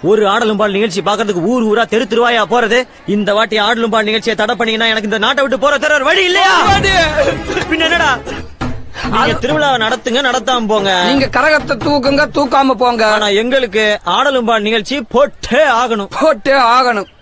ஒரு ஆடலும் பால் நிகழ்ச்சி பாக்குறதுக்கு ஊர் ஊரா தெரு திருவாயா போறது. இந்த வாட்டி ஆடலும் பால் நிகழ்ச்சியை தடை பண்ணீங்கன்னா எனக்கு இந்த நாட்டை விட்டு போற தர வழி இல்லையா? பின்ன என்னடா, நீங்க திருவிழாவை நடத்துங்க, நடத்தாம போங்க. நீங்க கரகத்தை தூக்குங்க, தூக்காம போங்க. ஆனா எங்களுக்கு ஆடலும் பால் நிகழ்ச்சி போட்டே ஆகணும்.